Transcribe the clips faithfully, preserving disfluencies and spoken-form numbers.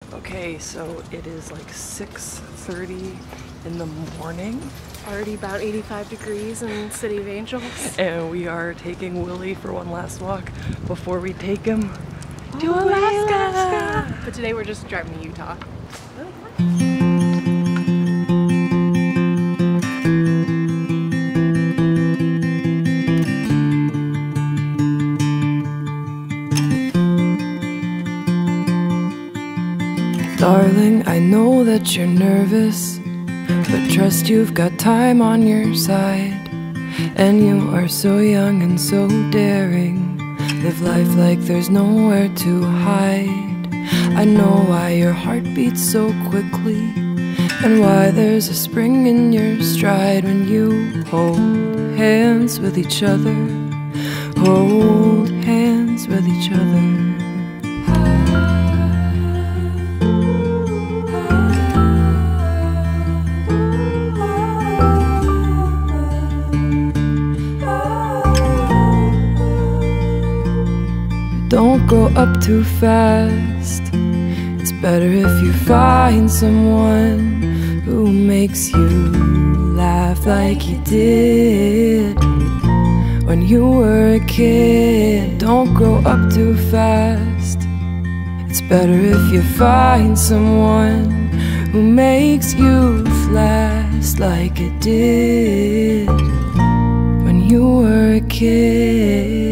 Okay, so it is like six thirty in the morning. Already about eighty-five degrees in City of Angels. And we are taking Willie for one last walk before we take him to Oh, Alaska. Alaska. But today we're just driving to Utah. Darling, I know that you're nervous, but trust you've got time on your side. And you are so young and so daring. Live life like there's nowhere to hide. I know why your heart beats so quickly, and why there's a spring in your stride when you hold hands with each other. Hold hands with each other. Don't grow up too fast. It's better if you find someone who makes you laugh like you did when you were a kid. Don't grow up too fast. It's better if you find someone who makes youth last like it did when you were a kid.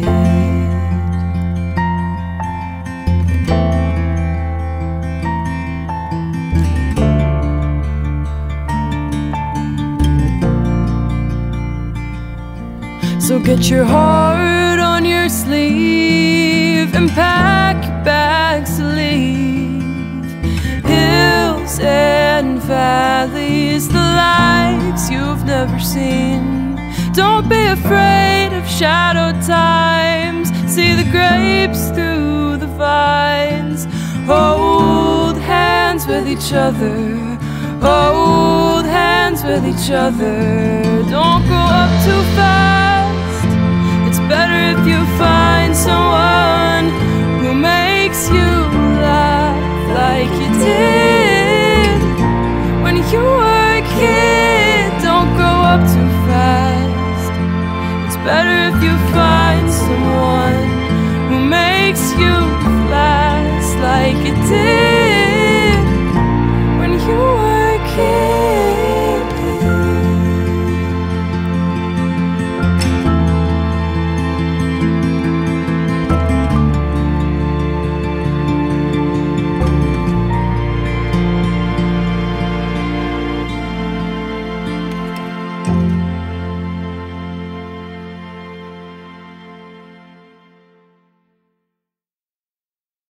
So get your heart on your sleeve and pack your bags to leave. Hills and valleys, the likes you've never seen. Don't be afraid of shadow times. See the grapes through the vines. Hold hands with each other. Hold hands with each other. Don't grow up too fast. Better if you find someone who makes you laugh.